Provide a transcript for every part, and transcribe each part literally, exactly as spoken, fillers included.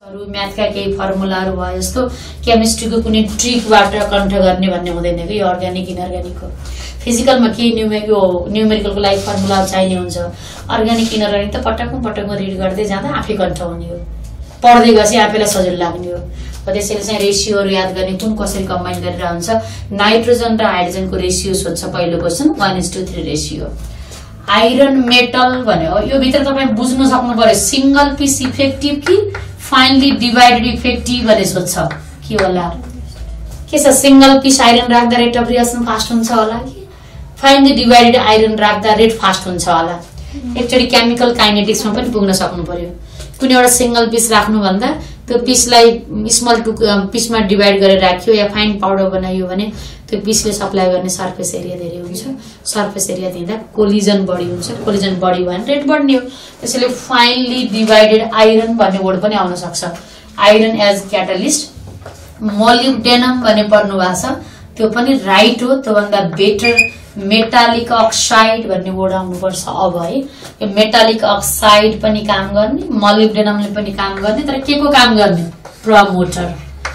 म्याथका केही फर्मुलाहरु भयो जस्तो केमिस्ट्रीको कुनै ट्रिकबाट कन्ट्रोल गर्ने भन्ने हुँदैन कि अर्ग्यानिक इनअर्ग्यानिकको फिजिकलमा के न्यूमेरिकल न्यूमेरिकलको लागि फर्मुला चाहिने हुन्छ अर्ग्यानिक इनअर्ग्यानिक त पटकौं पटकौं रिड गर्दै जाँदा आफै कन्ट्रोल हुने हो पढ्दै गएपछि आफैलाई सजिलो लाग्ने हो त्यसैले चाहिँ रेशियोहरु याद गर्ने कुन कसरी कम्बाइन गरेर हुन्छ नाइट्रोजन र हाइड्रोजनको रेशियो सोध्छ पहिलो question one is to three ratio iron metal भन्यो यो भित्र तपाई बुझ्न सक्नु पर्यो सिंगल पीस इफेक्टिभ कि फाइनली डिवाइडेड इफेक्टिभ भने सोध्छ के होला के छ सिंगल पीस आइरन राख्दा रेट अफ रिएक्सन फास्ट हुन्छ होला कि फाइनली डिवाइडेड आइरन राख्दा रेट फास्ट हुन्छ होला एकचोटी केमिकल काइनेटिक्समा पनि पुग्न सक्नु पर्यो कुनै एउटा सिंगल पीस राख्नु भन्दा त्यो पीसलाई स्मल टु पीसमा डिवाइड गरेर राख्यो या फाइन पाउडर बनाइयो भने त्यो पीसले सप्लाई गर्ने सरफेस एरिया धेरै हुन्छ सरफेस एरिया दिँदा कोलिजन बढी हुन्छ कोलिजन बढी भयो भने रेट बढ्ने हो त्यसैले फाइनली डिवाइडेड आइरन भन्ने वर्ड पनि आउन सक्छ आइरन एज क्याटालिस्ट मोलिब्डेनम भन्ने पढ्नु भएको छ त्यो पनि राइट हो त्यो भन्दा बेटर मेटालिक अक्साइड भन्ने वर्ड आउनु पर्छ अब है यो मेटालिक अक्साइड पनि काम गर्ने मोलिब्डेनमले पनि काम गर्ने तर केको काम गर्ने प्रमोटर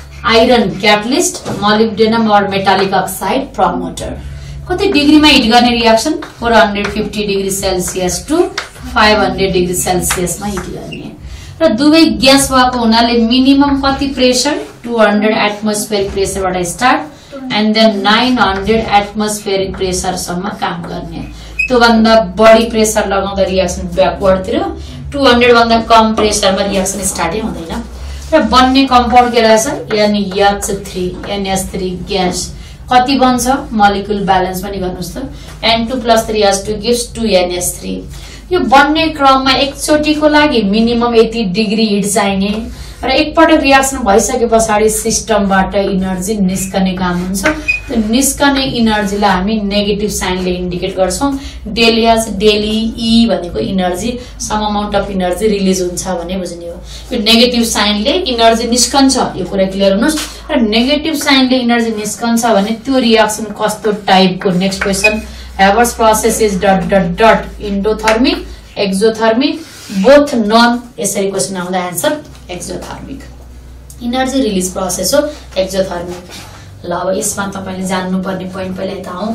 आइरन क्याटलिस्ट मोलिब्डेनम और मेटालिक अक्साइड प्रमोटर कति डिग्रीमा हिट गर्ने reaction four hundred fifty degree Celsius to five hundred degree सेल्सियसमा हिट गर्ने र दुवै ग्यास भएको हुनाले मिनिमम कति प्रेसर two hundred एटमोस्फेरिक प्रेसरबाट start and then nine hundred atmospheric pressure सम्म काम गर्ने त्यो भन्दा बढी प्रेसर लगाउँदा रिएक्सन ब्याकवर्ड तिर two hundred भन्दा कम प्रेसरमा रिएक्सन स्टार्टै हुँदैन र बन्ने कम्पाउन्ड के रहेछ यानी H three N H three gas कति बन्छ मोलिक्युल ब्यालेन्स पनि गर्नुस् त N two plus three H two gives two N H three यो बन्ने क्रममा एकचोटीको लागि मिनिमम यति डिग्री हिट चाहिने र एकपटक रिएक्सन भइसकेपछि सिस्टमबाट इनर्जी निस्कने काम हुन्छ त्यो निस्कने इनर्जीलाई हामी नेगेटिभ साइनले इन्डिकेट गर्छौं डेली एज डेली ई भनेको energy some amount of energy release हुन्छ भन्ने बुझ्ने हो यो नेगेटिभ साइनले इनर्जी निस्कन्छ यो कुरा क्लियर हुनुस् र नेगेटिभ साइनले इनर्जी निस्कन्छ भने त्यो रिएक्सन कस्तो टाइपको next question Haber's process is dot dot dot endothermic exothermic both non यसरी क्वेशन आउँदा answer exothermic energy release process हो एक्जोथर्मिक ल अब यसमा तपाईले जान्नु पर्ने पोइन्ट पहिले यता हौ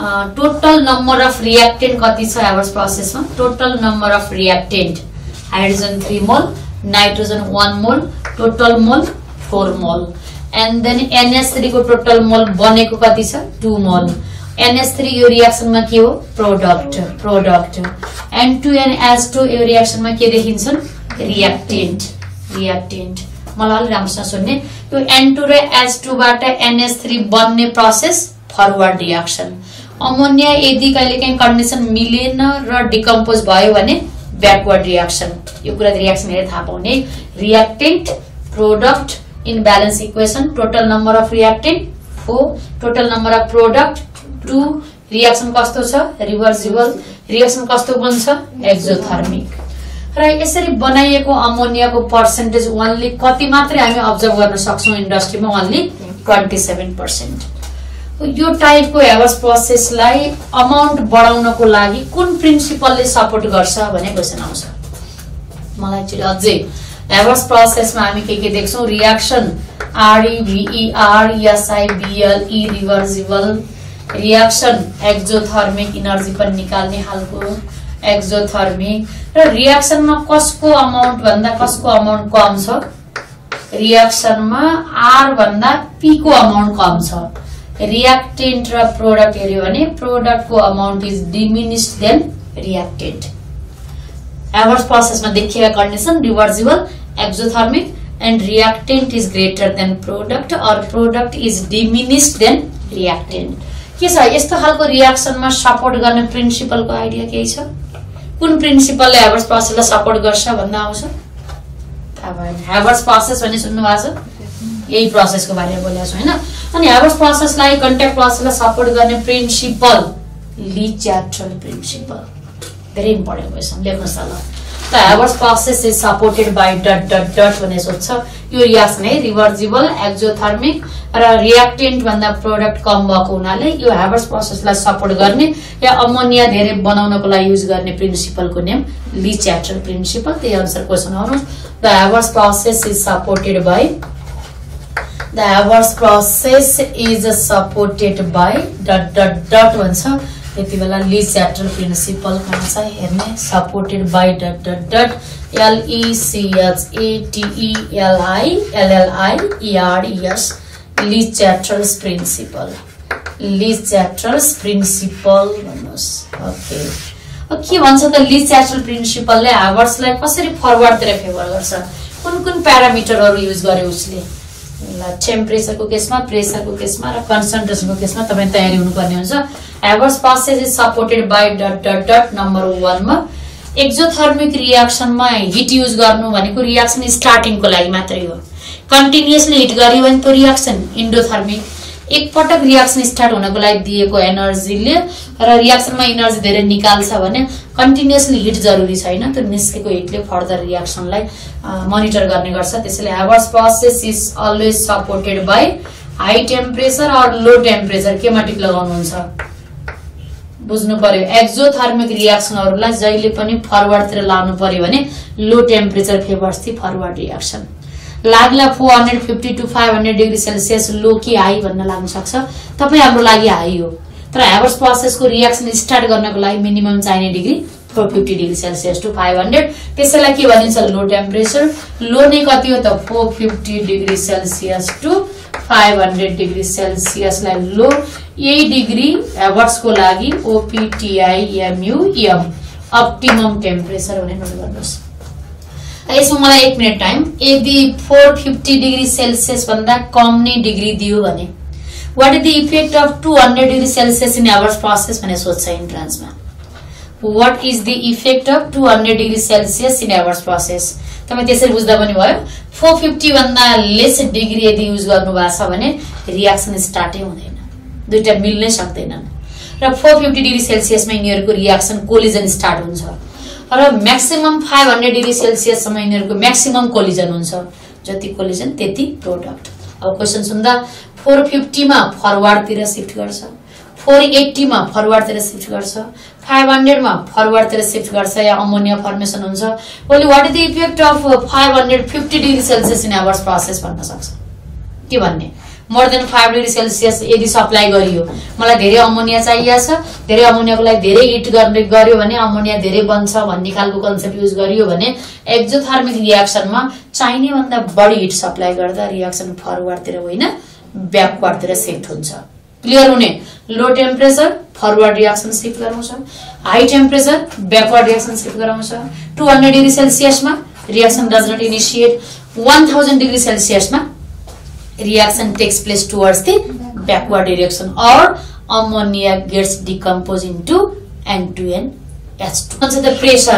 टोटल नम्बर अफ रिएक्टेन्ट कति छ Haber's प्रोसेसमा total number of reactant hydrogen three mole nitrogen one mole total mole four mole and then N H three को टोटल मोल बनेको कति छ two मोल N H three यो रिएक्सनमा के हो product product N two N H two यो रिएक्सनमा के देखिन्छन् रिएक्टेन्ट रिएक्टेन्ट मलाई अलि राम्रोसँग सुन्ने यो N two र H two बाट N H three बन्ने प्रोसेस फरवर्ड रिएक्सन अमोनिया यदि कहिलेकाहीँ कन्डिसन मिलेन र डिकम्पोज भयो भने ब्याकवर्ड रिएक्सन यो कुरा रिएक्सन हेरेर थाहा पाउने reactant product in balance equation total number of reactant four total number of product two reaction कस्तो छ रिभर्सिबल रिएक्सन कस्तो बन्छ एक्जोथर्मिक र यसरी बनाइएको अमोनियाको पर्सेन्टेज ओन्ली कति मात्रै हामी अब्जर्भ गर्न सक्छौं इन्डस्ट्रीमा ओन्ली twenty-seven percent यो टाइपको Haber's प्रोसेसलाई अमाउन्ट बढाउनको लागि कुन प्रिन्सिपलले सपोर्ट गर्छ भने क्वेशन आउँछ मलाई एक्चुअली अझै Haber's प्रोसेसमा हामी के के देख्छौं reaction R E V E R S I B L E reversible reaction exothermic energy पनि निकाल्ने खालको एक्जोथर्मिक र रिएक्सनमा कसको अमाउन्ट भन्दा कसको अमाउन्ट कम छ रिएक्सनमा R भन्दा P को अमाउन्ट कम छ रिएक्टेन्ट र प्रोडक्ट हेर्यो भने प्रोडक्टको amount is diminished than reactant Haber's प्रोसेसमा देखिएका condition reversible exothermic and reactant is greater than product और product is diminished than reactant के छ यस्तो खालको रिएक्सनमा सपोर्ट गर्ने प्रिन्सिपलको आइडिया केही छ कुन प्रिन्सिपलले Haber's प्रोसेसलाई सपोर्ट गर्छ भन्दा आउँछ थाहा भएन Haber's प्रोसेस भन्ने सुन्नु भएको छ यही प्रोसेसको बारेमा बोलेको छु हैन अनि Haber's प्रोसेसलाई कन्ट्याक्ट प्रोसेसलाई सपोर्ट गर्ने principle Le Chatelier principle very important question लेख्नुस् त ल The Haber's process is supported by dot dot dot भने सोध्छ यो रियाक्सन है रिभर्सिबल एक्जोथर्मिक र रियाक्टेन्ट भन्दा प्रोडक्ट कम भएको हुनाले यो ह्याबर्स प्रोसेसलाई सपोर्ट गर्ने या अमोनिया धेरै बनाउनको लागि युज गर्ने प्रिन्सिपलको नेम ली च्याटरल प्रिन्सिपल। त्यही अनुसार क्वेशन आउनु the Haber's process is supported by the Haber's process is supported by dot dot dot भन्छ। त्यति बेला ली च्याटरल प्रिन्सिपल भन्छ हेर्ने supported by dot dot dot L E C H A T E L I L L I E R E S Le Chatelier's principle Le Chatelier's principle भन्नुस्। Okay के भन्छ त ली च्याटरल प्रिन्सिपलले ह्याबर्सलाई कसरी फरवर्डतिर favour गर्छ कुन कुन प्यारामिटरहरु युज गरे उसले टेम्परेचरको केसमा प्रेसरको केसमा र कन्सन्ट्रेसनको केसमा तपाई तयारी हुनुपर्ने हुन्छ। Haber's process is supported by dot dot dot number one मा एक्जोथर्मिक रियाक्सनमा हिट युज गर्नु भनेको रियाक्सन स्टार्टिङको लागि मात्रै हो। कन्टिन्युअसली हिट गरियो भने त्यो रियाक्सन इन्डोथर्मिक एक पटक रियाक्सन स्टार्ट हुनको लागि दिएको एनर्जीले र रियाक्सनमा एनर्जी धेरै निकाल्छ भने कन्टिन्युअसली हिट जरुरी छैन त्यो निस्केको हिटले फर्दर रियाक्सनलाई मोनिटर गर्ने गर्छ। त्यसैले Haber's process is always supported by high temperature और लो टेम्परेचर केमा टिक लगाउनुहुन्छ बुझ्नु पर्यो। एक्जोथर्मिक रियाक्सनहरुलाई जहिले पनि फरवर्डतिर लानु पर्यो भने low temperature favours the forward reaction. लाग्ला four fifty to five hundred degree Celsius low कि हाई भन्न लाग्न सक्छ तपाई हाम्रो लागि हाई हो तर ह्याबर्स प्रोसेसको रियाक्सन स्टार्ट गर्नको लागि मिनिमम चाहिने degree four fifty degree Celsius to five hundred त्यसैलाई के भनिन्छ लो टेम्परेचर। लो नै कति हो त four fifty degree Celsius to five hundred degree Celsius लाई लो। यही डिग्री ह्याबर्स को लागि O P T I M U M optimum temperature हुने नोट गर्नुस्। यसमा मलाई एक मिनेट टाइम यदि फोर फिफ्टी डिग्री सेल्सियस भन्दा कम नै डिग्री दियो भने what is the effect of two hundred degree Celsius in Haber's process भने सोध्छ इन्ट्रान्समा what is the effect of two hundred degree Celsius in Haber's process तपाई त्यसरी बुझ्दा पनि भयो। फोर फिफ्टी भन्दा लेस डिग्री यदि युज गर्नु भएको छ भने रियाक्सन स्टार्टै हुँदैन दुईटा मिल्नै सक्दैनन् र फोर फिफ्टी डिग्री सेल्सियसमा यिनीहरुको रियाक्सन कोलिजन स्टार्ट हुन्छ र maximum five hundred degree Celsius सम्म यिनीहरुको म्याक्सिमम कोलिजन हुन्छ जति कोलिजन त्यति प्रोडक्ट। अब क्वेशन सुन्दा फोर फिफ्टी मा फरवर्डतिर शिफ्ट गर्छ फोर एट्टी मा फरवर्डतिर शिफ्ट गर्छ फाइभ हन्ड्रेड मा फरवर्डतिर शिफ्ट गर्छ या अमोनिया फर्मेसन हुन्छ only what is the effect of five hundred fifty degree Celsius in Haber's process भन्न सक्छ के भन्ने more than five degree Celsius यदि सप्लाई गरियो मलाई धेरै अमोनिया चाहिएको छ धेरै अमोनियाको लागि धेरै हिट गर्ने गर्यो भने अमोनिया धेरै बन्छ भन्ने खालको कन्सेप्ट युज गरियो भने एक्जोथर्मिक रियाक्सनमा चाहिने भन्दा बढी हिट सप्लाई गर्दा रियाक्सन फरवर्डतिर होइन ब्याकवर्डतिर शिफ्ट हुन्छ। क्लियर हुने low temperature forward reaction shift गराउँछ high temperature backward reaction shift गराउँछ। टू हन्ड्रेड डिग्री सेल्सियसमा reaction does not initiate one thousand degree सेल्सियसमा reaction takes place towards the backward direction or ammonia gets decomposed into N two N H two. What's the pressure?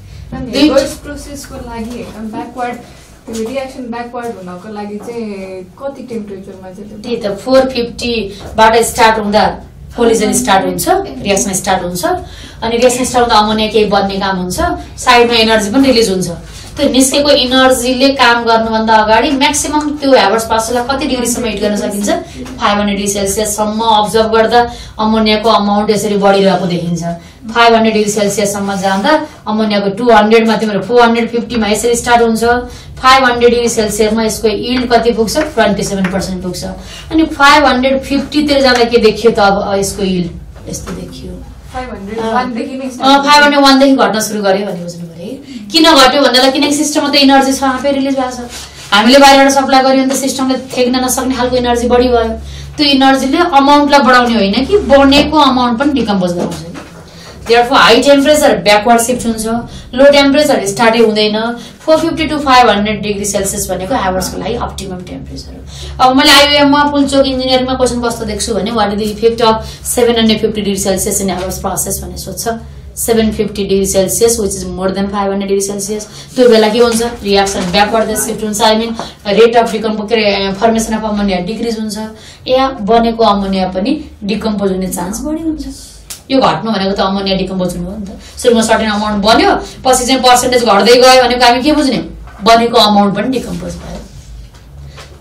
Reverse process को लागि backward reaction backward हुनको लागि चाहिँ कति temperature मा चाहिँ त्यही त फोर फिफ्टी बाट स्टार्ट हुँदा कोलिजन स्टार्ट हुन्छ रियाक्सन स्टार्ट हुन्छ अनि रियाक्सन स्टार्ट हुँदा अमोनिया केही बन्ने काम हुन्छ साइडमा एनर्जी पनि रिलिज हुन्छ त्यो निस्केको एनर्जीले काम गर्नुभन्दा अगाडि म्याक्सिमम त्यो ह्याबर्स प्रोसेसलाई कति डिग्रीसम्म हिट गर्न सकिन्छ फाइभ हन्ड्रेड डिग्री सेल्सियस सम्म अब्जर्भ गर्दा अमोनियाको अमाउन्ट यसरी बढिरहेको देखिन्छ। फाइभ हन्ड्रेड डिग्री सेल्सियस सम्म जाँदा अमोनियाको टू हन्ड्रेड मा तिम्रो फोर हन्ड्रेड फिफ्टी मा यसरी स्टार्ट हुन्छ फाइभ हन्ड्रेड डिग्री सेल्सियसमा यसको यील्ड कति पुग्छ ट्वेन्टी सेभेन पर्सेंट पुग्छ अनि फाइभ हन्ड्रेड फिफ्टी तिर जाँदा के देखियो त अब यसको यील्ड यस्तो देखियो फाइभ हन्ड्रेड वन देखि नै फाइभ हन्ड्रेड वन देखि घट्न सुरु गर्यो भने बुझ्नु पर्यो किन घट्यो भन्दा किनकि सिस्टममा त एनर्जी छ आफै रिलिज भएको छ हामीले बाहिरबाट सप्लाई गर्यो भने त सिस्टमले थेक्न नसक्ने खालको एनर्जी बढी भयो त्यो एनर्जीले अमाउन्टलाई बढाउने होइन कि बढ्नेको अमाउन्ट पनि डिकम्पोज गराउँछ। Therefore, high temperature backward shift हुन्छ लो टेम्परेचर स्टार्टै हुँदैन four fifty to five hundred degree Celsius भनेको ह्याबर्स को लागि अप्टिमम टेम्परेचर हो। अब मैले आईओएम मा पुलचोक इन्जिनियरिङमा क्वेशन कस्तो देख्छु भने what is the effect of seven hundred fifty degree Celsius in Haber's process भन्ने सोध्छ seven fifty degree Celsius which is more than five hundred degree Celsius त्यो बेला के हुन्छ रियाक्सन ब्याकवर्ड शिफ्ट हुन्छ I mean rate of decompose formation of ammonia decrease हुन्छ या बनेको अमोनिया पनि डिकम्पोज हुने चान्स बढी हुन्छ। यो घट्नु भनेको त अमोनिया डिकम्पोज हुनु हो नि त सुरुमा सर्टेन अमाउन्ट बन्यो पछि चाहिँ पर्सेन्टेज घट्दै गयो भनेको हामी के बुझ्ने बनेको अमाउन्ट पनि डिकम्पोज भयो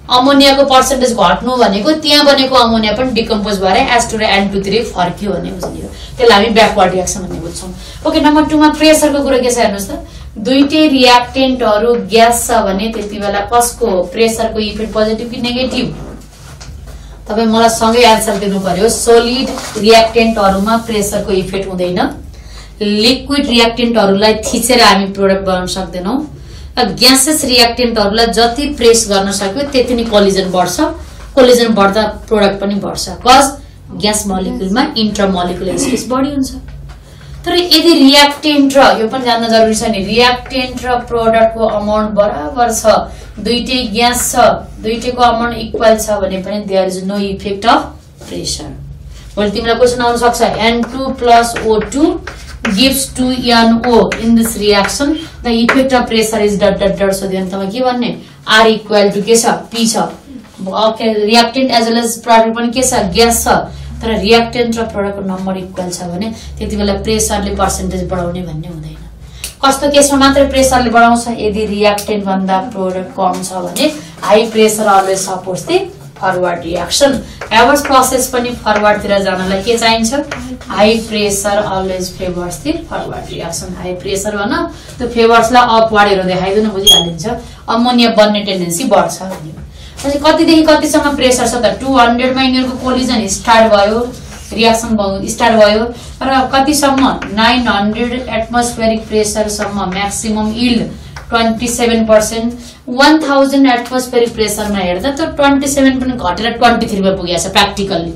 अमोनियाको पर्सेन्टेज घट्नु भनेको त्यहाँ बनेको अमोनिया पनि डिकम्पोज भएर एस टू र एन टू तिर फर्क्यो भन्ने बुझ्यो। त्यसलाई हामी ब्याकवर्ड रियाक्सन भन्ने बुझ्छौँ। ओके, नम्बर टू मा प्रेसरको कुरा के छ हेर्नुस् त। दुईटै रियाक्टेन्टहरु ग्यास छ भने त्यति बेला कसको प्रेसरको इफेक्ट पोजिटिभ कि नेगेटिभ? तपाई मलाई सँगै आन्सर दिनु पर्यो। सोलिड रियाक्टेन्टहरुमा प्रेसरको इफेक्ट हुँदैन। लिक्विड रियाक्टेन्टहरुलाई थिचेर हामी प्रोडक्ट बनाउन सक्दैनौं। ग्यासेस रियाक्टेन्टहरुलाई जति प्रेस गर्न सक्यो त्यति नै कोलिजन बढ्छ। कोलिजन बढ्दा प्रोडक्ट पनि बढ्छ। कज ग्यास मोलिक्युलमा इन्टरमोलिकुलर स्पेस बढी हुन्छ। तर यदि रियाक्टेन्ट र यो पनि जान्न जरुरी छ नि, रियाक्टेन्ट र प्रोडक्टको अमाउन्ट बराबर छ, दुईटै ग्यास छ, दुईटैको अमाउन्ट इक्वल छ भने पनि there is no effect of pressure. भोलि तिमीलाई क्वेशन आउन सक्छ N two plus O two gives two N O in this reaction, the effect of pressure is dot dot dot. So then तपाईं के भन्ने R equal to के छ P छ। Okay, reactant as well as product पनि के छ gas छ, तर रियाक्टेन्ट र प्रोडक्टको नम्बर इक्वल छ भने त्यतिबेला प्रेसरले पर्सेन्टेज बढाउने भन्ने हुँदैन। कस्तो केसमा मात्र प्रेसरले बढाउँछ? यदि रियाक्टेन्ट भन्दा प्रोडक्ट कम छ भने high pressure always supports the forward reaction. Haber's process पनि फरवर्ड तिर जानलाई के चाहिन्छ? High pressure always favours the forward reaction. High pressure भन त्यो फेभर्सलाई अपवर्ड हेरेर देखाइदिनु बुझिहालिन्छ। अमोनिया बन्ने टेन्डेन्सी बढ्छ भन्ने। अनि कतिदेखि कतिसम्म प्रेसर छ त? टू हन्ड्रेड मा यिनीहरुको कोलिजन स्टार्ट भयो, रियाक्सन स्टार्ट भयो, र कतिसम्म नाइन हन्ड्रेड एटमोस्फेरिक प्रेसर सम्म maximum yield twenty seven percent. One thousand atmospheric pressure में हेर्दा तो ट्वेंटी सेभेन पनि घटेर ट्वेंटी थ्री में पुगेछ प्र्याक्टिकली।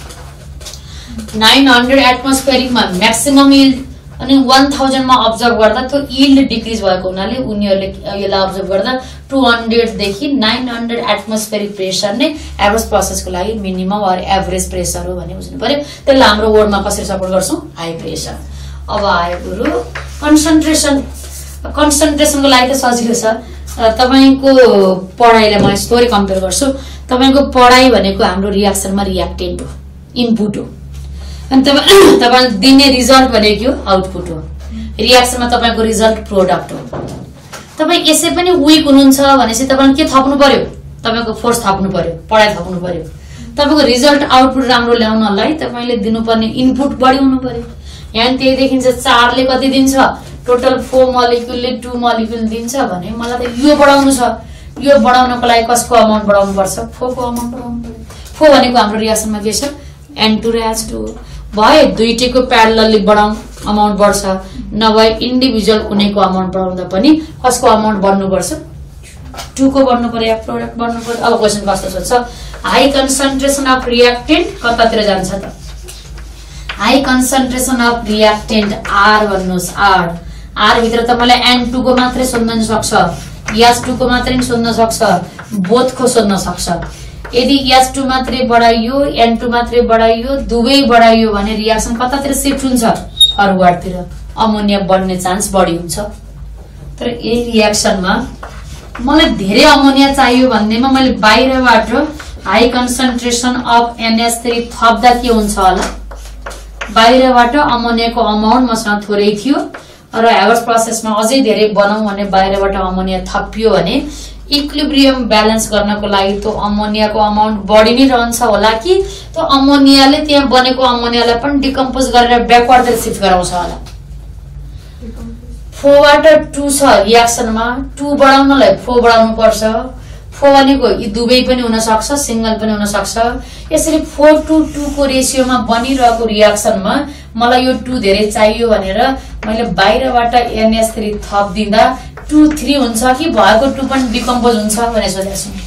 नाइन हंड्रेड एटमोस्फेरिक में मैक्सिमम यील्ड अनि वन थाउजेंड में अब्जर्व गर्दा तो यील्ड डिक्रिज भएको हुनाले उनीहरुले यसलाई अब्जर्व गर्दा टू हंड्रेड देखि नाइन हंड्रेड एटमोस्फेरिक प्रेसर नै एभरेज प्रोसेस को लागि मिनिमम और एभरेज प्रेसर हो भन्ने बुझ्नु पर्यो। त्यसलाई हाम्रो वर्डमा कसरी सपोर्ट गर्छौं? High pressure. अब आयो गुरु कन्सन्ट्रेसन। कन्सन्ट्रेसन को लागि त सजिलो छ। तपाईको पढाइलाई म स्टोरी कम्पेयर गर्छु। तपाईको पढाइ भनेको हाम्रो रियाक्सनमा रियाक्टेन्ट हो, इनपुट हो, अनि तपाईले दिने रिजल्ट भनेको आउटपुट हो। रियाक्सनमा तपाईको रिजल्ट प्रोडक्ट हो। तपाई यसै पनि वीक हुनुहुन्छ भनेपछि तपाईले के थप्नु पर्यो? तपाईको फोर्स थप्नु पर्यो, पढाइ थप्नु पर्यो। तपाईको रिजल्ट आउटपुट राम्रो ल्याउनलाई तपाईले दिनुपर्ने इनपुट बढी हुनु पर्यो। यहाँ त्यही देखिन्छ चारले कति दिन्छ? टोटल फोर मोलिक्युलले टू मोलिक्युल दिन्छ भने मलाई त यो बढाउनु छ। यो बढाउनको लागि कसको अमाउन्ट बढाउनु पर्छ? फोर को अमाउन्ट बढाउनु पर्यो। फोर भनेको हाम्रो रियाक्सनमा के छ? एन टू र एच टू भए दुईटैको प्यारलली बढाउँ अमाउन्ट बढ्छ, नभए इन्डिभिजुअल कुनैको अमाउन्ट बढाउँदा पनि कसको अमाउन्ट बढ्नु पर्छ? टू को बढ्नु पर्यो, प्रोडक्ट बढ्नु पर्यो। अब क्वेशन कस्तो सोध्छ? हाई कन्सन्ट्रेसन अफ रियाक्टेन्ट कतातिर जान्छ त? High concentration of reactant R भन्नुस्। आर आर भित्र तपाईलाई एन टू को मात्रै सोध्न सक्छ, एच टू को मात्रै सोध्न सक्छ, बोथ को सोध्न सक्छ। यदि एच टू मात्रै बढाइयो, एन टू मात्रै बढाइयो, दुवै बढाइयो भने रियाक्सन कतातिर शिफ्ट हुन्छ? फरवर्ड तिर। अमोनिया बढ्ने चान्स बढी हुन्छ। तर यही रियाक्सनमा मलाई धेरै अमोनिया चाहियो भन्नेमा मैले बाहिरबाट high concentration of N H three थप्दा के हुन्छ होला? बाहिरबाट अमोनियाको अमाउन्ट मसँग थोरै थियो र हेबर्स प्रोसेसमा अझै धेरै बनाऊ भने बाहिरबाट अमोनिया थपियो भने इक्विलिब्रियम ब्यालेन्स गर्नको लागि तो अमोनियाको अमाउन्ट बढी नै रहन्छ होला कि तो अमोनियाले त्यहाँ बनेको अमोनियालाई पनि डिकम्पोज गरेर ब्याकवर्ड शिफ्ट गराउँछ होला? फोर बाट टू छ रियाक्सनमा, टू बढाउनलाई फोर बढाउनु पर्छ। फोर भनेको यी दुवै पनि हुन सक्छ, सिंगल पनि हुन सक्छ। यसरी फोर टू टू को रेशियोमा बनिरहेको रियाक्सनमा मलाई यो टू धेरै चाहियो भनेर मैले बाहिरबाट एनएच थ्री थप दिँदा टू थ्री हुन्छ कि भएको टू पनि डिकम्पोज हुन्छ भनेर सोधेको छु।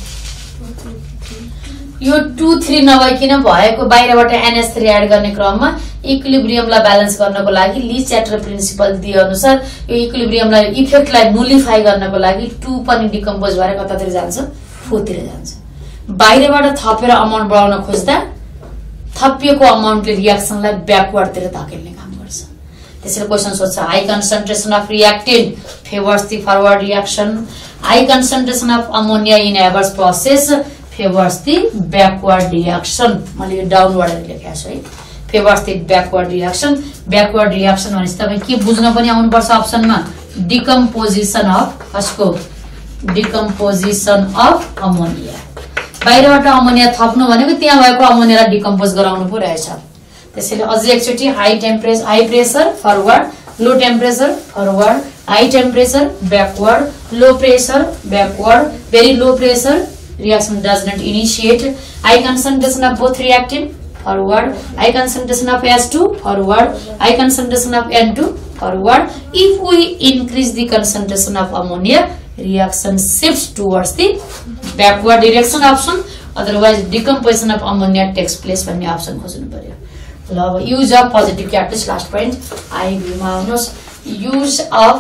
यो टू थ्री नभइकिन भएको बाहिरबाट एनएच थ्री एड गर्ने क्रममा इक्विलिब्रियमलाई ब्यालेन्स गर्नको लागि ली च्याटर प्रिन्सिपल दिए अनुसार यो इक्विलिब्रियमलाई इफेक्टलाई नुलिफाई गर्नको लागि टू पनि डिकम्पोज भएर कतातिर जान्छ? फोर तिर जान्छ। बाहिरबाट थपेर अमाउन्ट बढाउन खोज्दा थपिएको अमाउन्टले रियाक्सनलाई ब्याकवर्ड तिर धकेल्ने काम गर्छ। त्यसैले क्वेशन सोध्छ high concentration of reactant favours the forward reaction, high concentration of ammonia in Haber's process favours the backward reaction. मैले यो डाउनवर्ड लेखेको छु है। Favours the backward reaction. Backward reaction भनेपछि तपाईं के बुझ्न पनि आउनु पर्छ अप्सनमा? डिकम्पोजिसन अफ कसको? Decomposition of ammonia. बाहिरबाट अमोनिया थप्नु भनेको त्यहाँ भएको अमोनियालाई डिकम्पोज गराउनु पो रहेछ। त्यसैले अझै एकचोटि high temperature high pressure forward, low temperature forward, high temperature backward, low pressure backward, very low pressure reaction does not initiate, high concentration of both reactant forward, high concentration of H two forward, high concentration of N two forward. If we increase the concentration of ammonia, reaction shifts towards the backward direction option, otherwise decomposition of ammonia takes place भन्ने option खोज्नु पर्यो। ल अब use of positive catalyst last point I मा आउनुहोस्। use of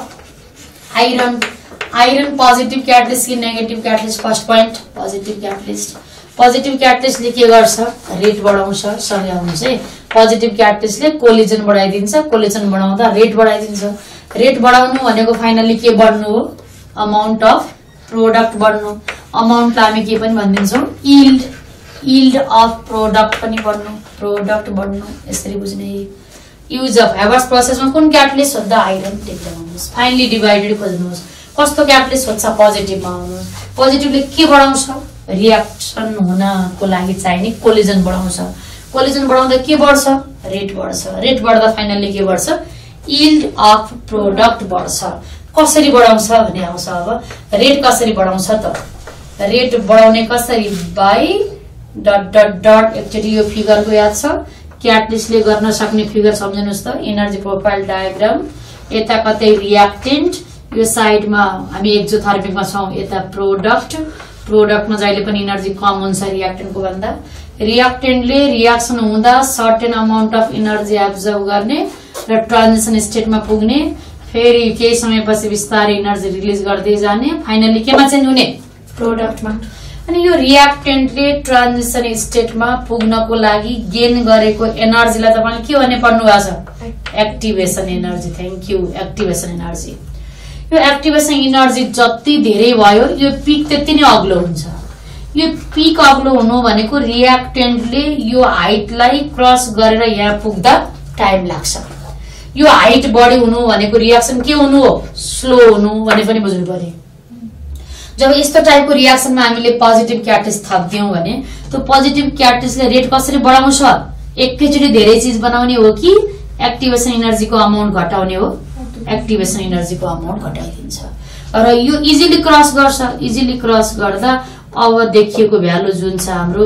iron iron positive catalyst कि negative catalyst first point positive catalyst positive catalyst ले के गर्छ रेट बढाउँछ सँगै आउनुहोस् है। पोजिटिभ क्याटलिस्ट ले कोलिजन बढाइदिन्छ, कोलिजन बढाउँदा रेट बढाइदिन्छ। रेट बढाउनु भनेको फाइनली के बढ्नु हो अमाउन्ट अफ प्रोडक्ट बढ्नु। अमाउन्टलाई हामी के पनि भनिदिन्छौँ यील्ड यील्ड अफ प्रोडक्ट पनि बढ्नु, प्रोडक्ट बढ्नु यसरी बुझ्ने। युज अफ हेबर्स प्रोसेसमा कुन क्याटलिस्ट हो द आइरन टेक लगाउनुहोस्। फाइनली डिभाइडेड खोज्नुहोस् कस्तो क्याटलिस्ट हुन्छ पोजिटिभमा आउनुहोस्। पोजिटिभले के बढाउँछ रियाक्सन हुनको लागि चाहिने कोलिजन बढाउँछ। कोलिजन बढाउँदा के बढ्छ रेट बढ्छ। रेट बढ्दा फाइनली के बढ्छ यील्ड अफ प्रोडक्ट बढ्छ। कसरी बढाउँछ भन्ने आउँछ। अब रेट कसरी बढाउँछ त रेट बढाउने कसरी बाई डट डट डट एकचोटि यो फिगरको याद छ क्याटलिस्टले गर्न सक्ने फिगर सम्झनुस् त एनर्जी प्रोफाइल डायग्राम। यता कतै रियाक्टेन्ट यो साइडमा हामी एक्जोथर्मिकमा छौं, यता प्रोडक्ट प्रोडक्टमा जहिले पनि एनर्जी कम हुन्छ रियाक्टेन्टको भन्दा। रियाक्टेन्टले रियाक्सन हुँदा certain amount of energy absorb गर्ने र ट्रान्जिसन स्टेटमा पुग्ने, फेरि केही समयपछि बिस्तारै एनर्जी रिलिज गर्दै जाने, फाइनली केमा चेन्ज हुने प्रोडक्टमा। अनि यो रियाक्टेन्टले ट्रान्जिसन स्टेटमा पुग्नको लागि गेन गरेको एनर्जीलाई तपाईले के भन्ने पढ्नु भएको छ activation energy. Thank you activation energy. यो एक्टिभेसन एनर्जी जति धेरै भयो यो पिक त्यति नै अग्लो हुन्छ। यो पिक अग्लो हुनु भनेको रियाक्टेन्टले यो हाइटलाई क्रस गरेर यहाँ पुग्दा टाइम लाग्छ। यो हाइट बढी हुनु भनेको रियाक्सन के हुनु हो स्लो हुनु भने पनि बुझ्नु पर्यो। जब यस्तो टाइपको रियाक्सनमा हामीले पोजिटिभ क्याटलिस्ट थप्दियौं भने त्यो पोजिटिभ क्याटलिस्टले रेट कसरी बढाउँछ एकैचोटि धेरै चीज बनाउने हो कि एक्टिभेसन एनर्जीको अमाउन्ट घटाउने हो एक्टिभेसन एनर्जीको अमाउन्ट घटाइदिन्छ र यो इजिली क्रस गर्छ। इजिली क्रस गर्दा अब देखिएको भ्यालु जुन छ हाम्रो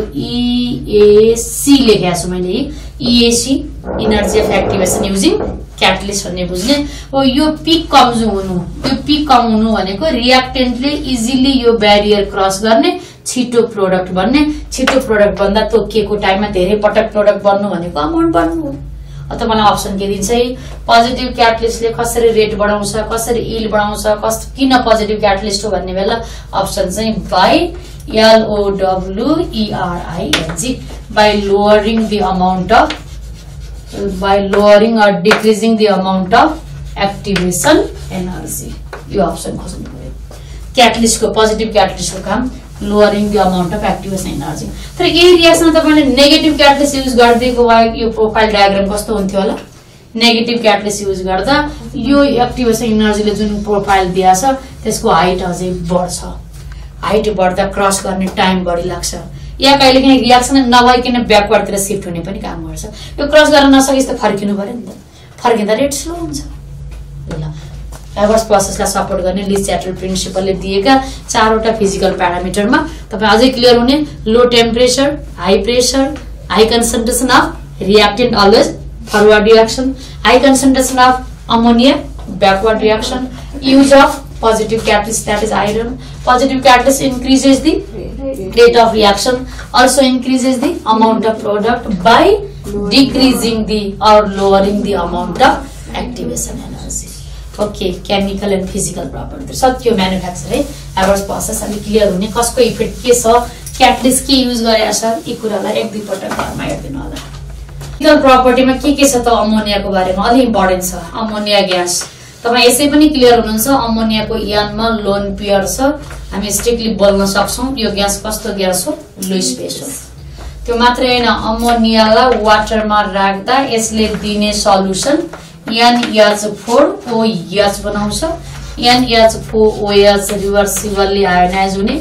इएसी लेखेको छु मैले EAC energy of activation using catalyst भन्ने बुझ्ने हो। यो पिक कम हुनु यो पिक कम हुनु भनेको रियाक्टेन्टले इजिली यो ब्यारियर क्रस गर्ने छिटो प्रोडक्ट बन्ने। छिटो प्रोडक्ट बन्दा तोकिएको टाइममा धेरै पटक प्रोडक्ट बन्नु भनेको अमाउन्ट बढ्नु हो। तपाईलाई अप्सन के दिन्छ है पोजिटिभ क्याटलिस्टले कसरी रेट बढाउँछ कसरी यील्ड बढाउँछ कस्तो किन पोजिटिभ क्याटलिस्ट हो भन्ने बेला अप्सन चाहिँ by L O W E R I N G by lowering the amount of by lowering or decreasing the amount of activation energy। यो अप्सन खोज्नु पर्यो। क्याटलिस्ट को पोजिटिभ क्याटलिस्ट को काम lowering the amount of activation energy। तर यही reaction तपाईले negative catalyst use गर्दिएको भए यो प्रोफाइल डायग्राम कस्तो हुन्थ्यो होला। नेगेटिभ क्याटलिस्ट युज गर्दा यो एक्टिभेसन एनर्जीले जुन प्रोफाइल दिया छ त्यसको हाइट अझै बढ्छ। हाइट बढ्दा क्रस गर्ने टाइम बढी लाग्छ। या कहिलेकाहीँ रिएक्सन नभइकन ब्याकवर्डतिर शिफ्ट हुने पनि काम गर्छ। यो क्रस गर्न नसकेस त फर्किनु पर्यो नि त। फर्किँदा रेट स्लो हुन्छ। ल हेबर्स प्रोसेसलाई सपोर्ट गर्ने लिज च्याटल प्रिन्सिपलले दिएका चारवटा फिजिकल प्यारामिटरमा तपाई अझै क्लियर हुने low temperature high pressure high concentration of reactant always forward reaction high concentration of ammonia backward reaction use of positive catalyst that is iron positive catalyst increases the rate of reaction also increases the amount of product by decreasing the or lowering the amount of activation energy। okay chemical and physical property सत्य manufacture है Haber's process अनि clear हुने कसको effect के छ catalyst के use गरेछ यी कुरालाई एक दुई पटक घरमा हेर्दिनु होला। फिजिकल प्रपर्टीमा के के छ त अमोनियाको बारेमा अलि इम्पोर्टेन्ट छ। अमोनिया ग्यास तपाई यसै पनि क्लियर हुनुहुन्छ अमोनियाको यानमा लोन पेयर छ हामी स्ट्रिक्टली बोल्न सक्छौं यो ग्यास कस्तो ग्यास हो लो स्पेस हो। त्यो मात्रै हैन अमोनियालाई वाटरमा राख्दा यसले दिने solution N H four O H बनाउँछ। N H four O H reversibly ionize हुने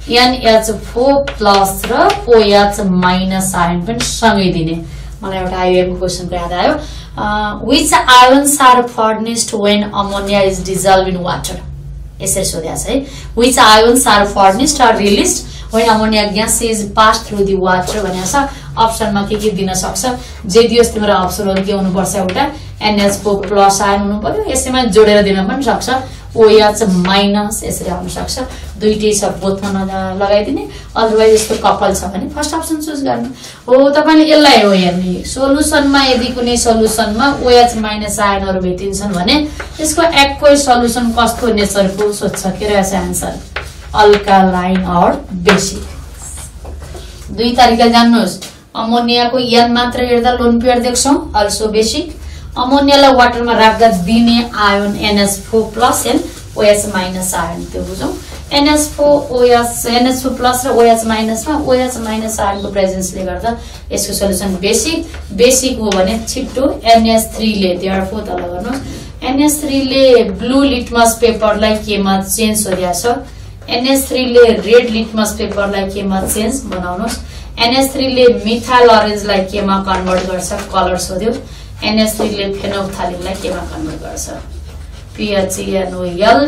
एन एच फोर प्लस र ओएच माइनस आयन पनि सँगै दिने। मलाई एउटा आइएमको क्वेशनको याद आयो, which ions are formed when ammonia is dissolve in water. यसरी सोधेको छ है, which ions are formed are released when ammonia gas is pass through the water भनेको छ। अप्सनमा के के दिन सक्छ, जे दियोस् तिम्रो अप्सनहरु के हुनुपर्छ, एउटा एनएच फोर प्लस आयन हुनु पर्यो, यसैमा जोडेर दिन पनि सक्छ, ओएच माइनस यसरी आउन सक्छ। दुईटै छ बोथमा लगाइदिने, अदरवाइज यस्तो कपल छ भने फर्स्ट अप्सन चुज गर्नु हो। तपाईले यसलाई हो हेर्ने, सोलुसनमा यदि कुनै सोलुसनमा ओएच माइनस आयनहरु भेटिन्छन् भने त्यसको एक्वै सोलुसन कस्तो नेचरको सोध्छ, के रहेछ आन्सर, अल्कालाइन और बेसिक। दुई तरिका जान्नुहोस्, अमोनियाको एन मात्र हेर्दा लोन पेयर देख्छौं, अल्सो बेसिक। अमोनियालाई वाटरमा राख्दा दिने ion NH four plus and OH minus ion, त्यो बुझौं। NH four OH NH four plus र ओएच माइनसमा ओएच माइनस आयनको प्रेजेन्सले गर्दा यसको सोलुसन बेसिक। बेसिक हो भने छिट्टो एनएच थ्री ले, देयरफोर तल गर्नुहोस्, एनएच थ्री ले ब्लू लिटमस पेपरलाई केमा चेन्ज गरिया छ, एनएच थ्री ले रेड लिटमस पेपरलाई केमा चेन्ज बनाउनुहोस्, एनएच थ्री ले मिथाइल अरेन्जलाई केमा कन्भर्ट गर्छ, कलर सोध्यो, एनएच थ्री ले फेनोल्फथालिनलाई केमा कन्भर्ट गर्छ, पीएचएनओएल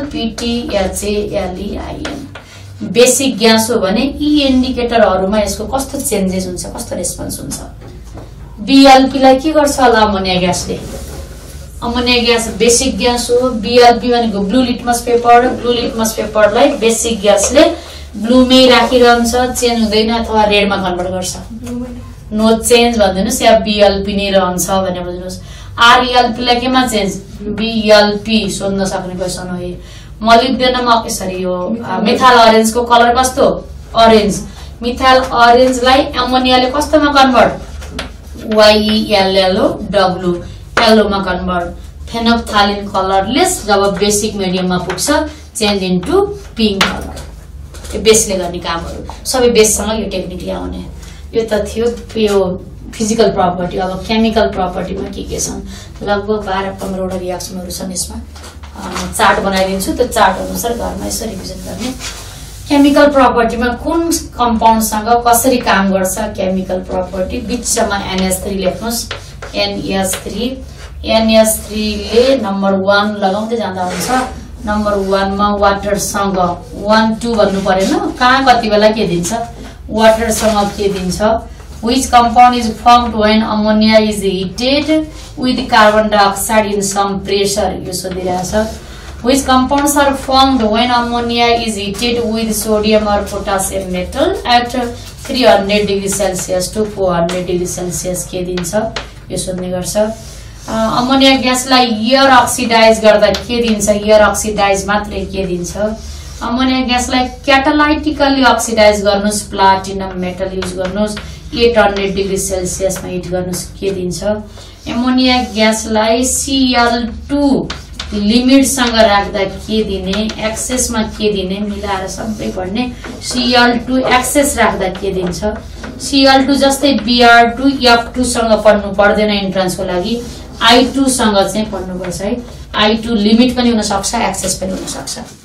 पीटीएचएएलईआईएन। बेसिक ग्यास हो भने यी इन्डिकेटरहरुमा यसको कस्तो चेन्जेस हुन्छ, कस्तो रेस्पोन्स हुन्छ। बीएलपी लाई के गर्छ होला अमोनिया ग्यासले, अमोनिया ग्यास बेसिक ग्यास हो। बीएलपी भनेको blue litmus paper, blue litmus पेपरलाई बेसिक ग्यासले ब्लूमै राखिरहन्छ, चेन्ज हुँदैन अथवा रेडमा कन्भर्ट गर्छ, नो चेन्ज भन्दिनुस् या बीएलपी नै रहन्छ भने बुझ्नुस्। आरएलपी लाई केमा चेन्ज, बीएलपी सोध्न सक्ने क्वेशन हो। मोलिब्डेनम यसरी हो, मिथाइल अरेन्जको कलर कस्तो, अरेन्ज, मिथाइल अरेन्जलाई अमोनियाले कस्तोमा कन्भर्ट, वाईएलएलओ डब्लू येलोमा कन्भर्ट। फेनोल्फथालिन कलरलेस जब बेसिक मिडियममा पुग्छ चेन्ज इन्टु पिङ्क कलर। यो बेसले गर्ने कामहरु सबै बेससँग यो टेक्निकले आउने। यो त थियो यो फिजिकल प्रपर्टी। अब केमिकल प्रपर्टीमा के के छन्, लगभग बाह्र पन्ध्र वटा रिएक्सनहरु छन् यसमा। चार्ट बनाइदिन्छु, त्यो चार्ट अनुसार घरमा यसरी रिभिजन गर्ने। केमिकल प्रपर्टीमा कुन कम्पाउन्डसँग कसरी काम गर्छ, केमिकल प्रपर्टी बिचमा एनएच थ्री लेख्नुस्, एनएच थ्री एनएच थ्री ले नम्बर वन लगाउँदै जाँदा हुन्छ। नम्बर वन मा वाटरसँग वन टू भन्नु परेन, कहाँ कति बेला के दिन्छ, वाटरसँग के दिन्छ। Which compound is formed when ammonia is heated with carbon dioxide in some pressure, यो सोधिरहेछ। Which compounds are formed when ammonia is heated with sodium or potassium metal at three hundred degrees Celsius to four hundred degrees Celsius के दिन्छ, यो सोध्ने गर्छ। Ammonia ग्यासलाई air oxidise गर्दा के दिन्छ, air oxidise मात्रै के दिन्छ। अमोनिया ग्यासलाई क्याटालाइटिकली अक्सिडाइज गर्नुस्, प्लाटिनम मेटल युज गर्नुस्, आठ सय डिग्री सेल्सियस मा हिट गर्नुस्, के दिन्छ। एमोनिया ग्यासलाई सीएल टू लिमिट सँग राख्दा के दिने, एक्सेस मा के दिने, मिलाएर सबै पढ्ने। सीएल टू एक्सेस राख्दा के दिन्छ, सीएल टू जस्तै बीआर टू एफ टू सँग पढ्नु पर्दैन इन्ट्रान्सको लागि, आई टू सँग चाहिँ पढ्नु पर्छ है। आई टू लिमिट पनि हुन सक्छ, एक्सेस पनि हुन सक्छ।